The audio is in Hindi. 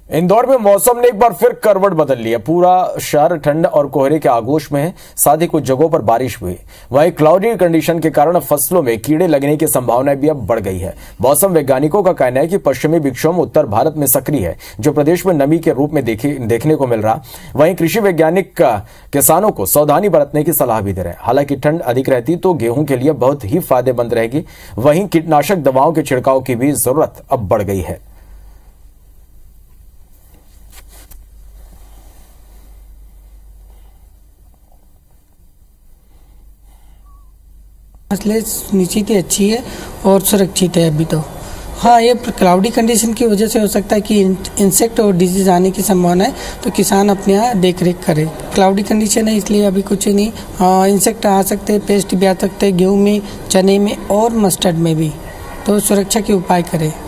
इंदौर में मौसम ने एक बार फिर करवट बदल ली है। पूरा शहर ठंड और कोहरे के आगोश में है। साथ ही कुछ जगहों पर बारिश हुई। वहीं क्लाउडी कंडीशन के कारण फसलों में कीड़े लगने की संभावना भी अब बढ़ गई है। मौसम वैज्ञानिकों का कहना है कि पश्चिमी विक्षोभ उत्तर भारत में सक्रिय है, जो प्रदेश में नमी के रूप में देखने को मिल रहा। वहीं कृषि वैज्ञानिक किसानों को सावधानी बरतने की सलाह भी दे रहे हैं। हालांकि ठंड अधिक रहती तो गेहूं के लिए बहुत ही फायदेमंद रहेगी। वहीं कीटनाशक दवाओं के छिड़काव की भी जरूरत अब बढ़ गई है। फसलें सुनिश्चित अच्छी है और सुरक्षित है अभी तो। हाँ, ये क्लाउडी कंडीशन की वजह से हो सकता है कि इंसेक्ट और डिजीज आने की संभावना है, तो किसान अपने यहाँ देख रेख करे। क्लाउडी कंडीशन है इसलिए अभी कुछ नहीं। हाँ, इंसेक्ट आ सकते हैं, पेस्ट भी आ सकते हैं गेहूँ में, चने में और मस्टर्ड में भी, तो सुरक्षा के उपाय करें।